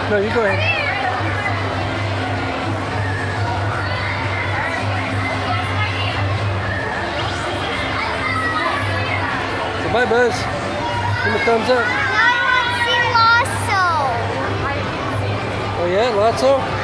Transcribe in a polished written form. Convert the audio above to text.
No, you go ahead. So bye, Buzz. Give him a thumbs up. Now I want to see Lotso. Oh yeah, Lotso?